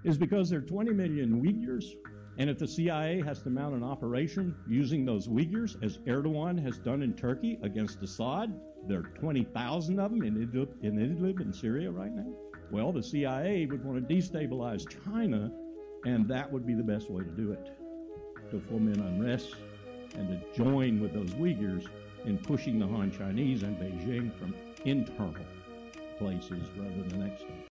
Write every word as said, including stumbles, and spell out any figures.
is because there are twenty million Uyghurs, and if the C I A has to mount an operation using those Uyghurs, as Erdogan has done in Turkey against Assad, there are twenty thousand of them in Idlib, in Idlib in Syria right now. Well, the C I A would want to destabilize China, and that would be the best way to do it, to foment unrest and to join with those Uyghurs in pushing the Han Chinese and Beijing from internal places rather than external.